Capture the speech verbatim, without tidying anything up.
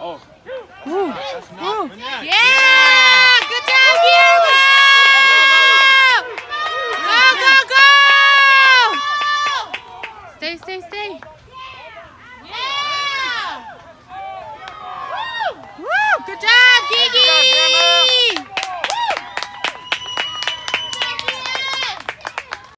Oh. Woo. That's Woo. enough. Yeah. Yeah. Good job, Guillermo. Go, go, go. Stay, stay, stay. Yeah. Woo. Good job, Gigi.